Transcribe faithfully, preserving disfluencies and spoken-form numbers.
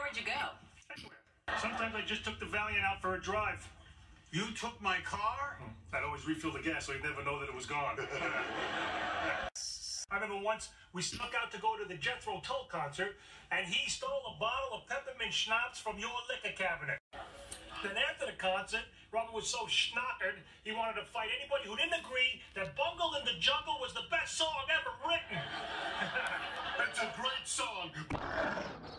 Where'd you go? Anywhere. Sometimes I just took the Valiant out for a drive. You took my car? I'd always refill the gas so you'd never know that it was gone. I remember once we snuck out to go to the Jethro Tull concert, and he stole a bottle of peppermint schnapps from your liquor cabinet. Then after the concert, Robert was so schnockered, he wanted to fight anybody who didn't agree that Bungle in the Jungle was the best song ever written. It's a great song.